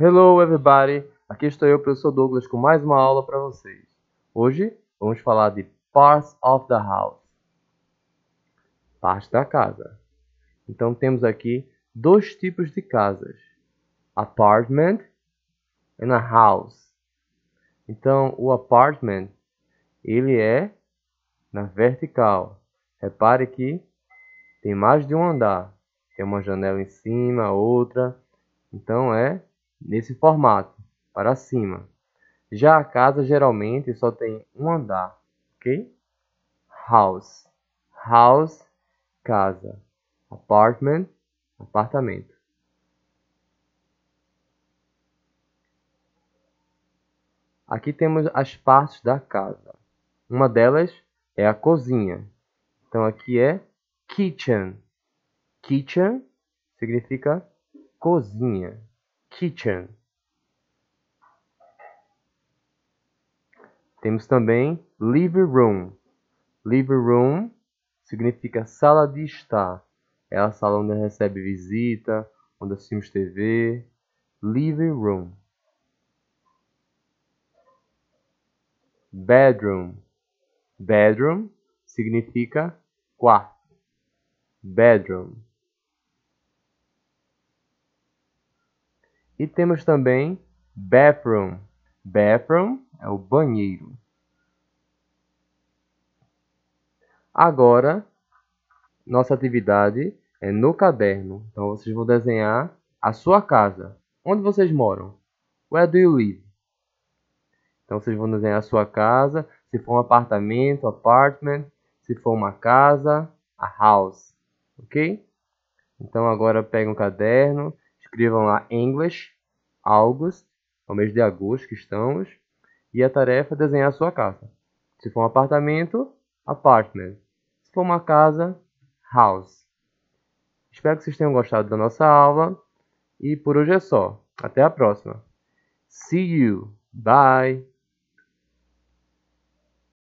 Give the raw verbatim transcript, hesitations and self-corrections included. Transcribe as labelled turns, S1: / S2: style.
S1: Hello everybody, aqui estou eu, professor Douglas, com mais uma aula para vocês. Hoje vamos falar de parts of the house, parte da casa. Então temos aqui dois tipos de casas, apartment e a house. Então o apartment, ele é na vertical. Repare que tem mais de um andar, tem uma janela em cima, outra, então é nesse formato, para cima. Já a casa geralmente só tem um andar, ok? House. House, casa. Apartment, apartamento. Aqui temos as partes da casa. Uma delas é a cozinha. Então aqui é kitchen. Kitchen significa cozinha. Kitchen. Temos também living room. Living room significa sala de estar. É a sala onde recebe visita, onde assistimos T V. Living room. Bedroom. Bedroom significa quarto. Bedroom. E temos também bathroom. Bathroom é o banheiro. Agora, nossa atividade é no caderno. Então, vocês vão desenhar a sua casa. Onde vocês moram? Where do you live? Então, vocês vão desenhar a sua casa. Se for um apartamento, apartment. Se for uma casa, a house. Ok? Então, agora peguem um caderno. Escrevam lá English, August. É o mês de agosto que estamos. E a tarefa é desenhar a sua casa. Se for um apartamento, apartment. Se for uma casa, house. Espero que vocês tenham gostado da nossa aula. E por hoje é só. Até a próxima. See you. Bye.